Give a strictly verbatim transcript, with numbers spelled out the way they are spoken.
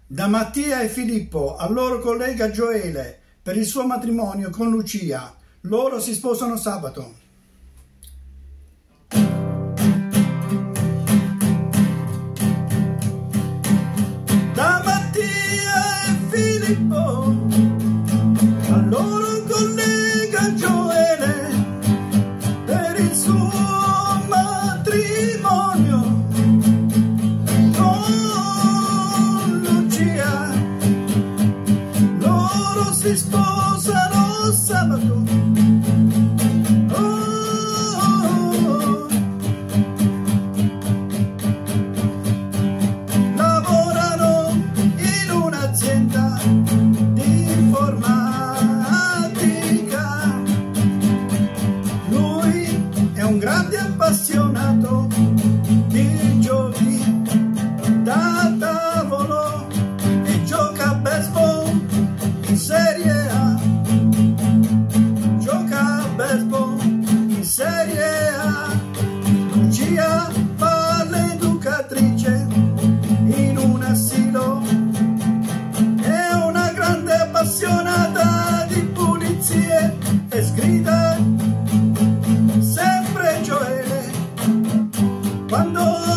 Da Mattia e Filippo al loro collega Gioele per il suo matrimonio con Lucia. Loro si sposano sabato. Da Mattia e Filippo al loro collega Gioele per il suo matrimonio con Lucia. Loro si sposano sabato. Oh, oh, oh. Lavorano in un'azienda di informatica. Lui è un grande appassionato di giochi da tavolo e gioca a baseball in Serie A. Gioca a baseball in Serie A. Lucia fa l'educatrice in un asilo. È una grande appassionata di pulizie e sgrida sempre Gioele quando